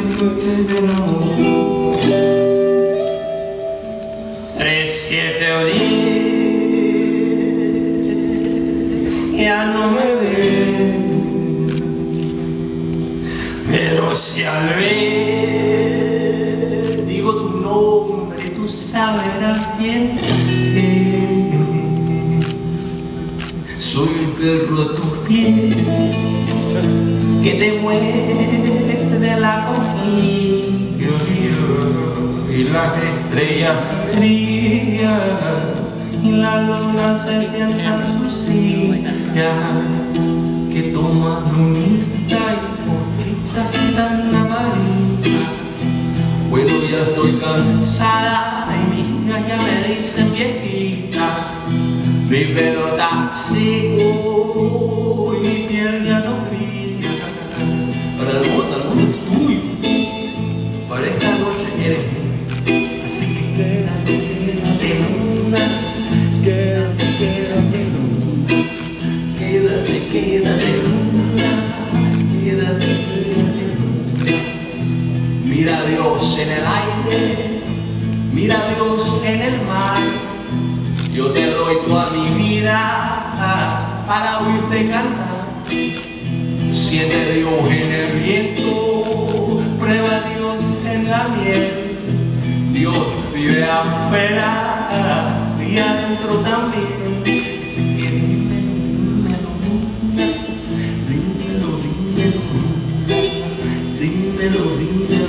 3, 7 o 10 ya no me ven, pero si al ver digo tu nombre, tú sabrás quién es. Soy el perro a tus pies que te muerde la costilla y las estrellas brillan y la luna se sienta en su silla, que toma lunita y poquita tan amarilla. Bueno, ya estoy cansada y mis hijas ya me dicen viejita, mi pelo tan seco y mi piel ya no brilla. Para el mundo es tuyo, para esta noche eres mía. Así que quédate, quédate luna, quédate, quédate luna, quédate, quédate luna, quédate, quédate luna. Mira a Dios en el aire, mira a Dios en el mar. Yo te doy toda mi vida para oírte cantar. Siente a Dios en el viento, prueba a Dios en la miel. Dios vive afuera y adentro también. Así que dímelo, dímelo, dímelo, dímelo, dímelo, dímelo.